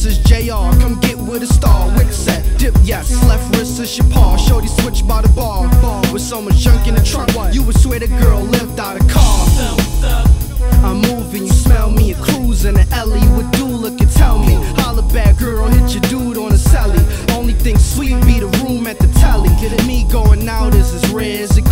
this is JR. Come get with a star. Wick set, dip, yes. Left wrist is your paw. Shorty switch by the bar. With so much junk in the trunk, you would swear the girl lived out a car. I'm moving, you smell me, a cruise in the alley. What do look and tell me? Holla back, girl, hit your dude on the celly. Only thing sweet be the room at the telly. Me going out is as rare as it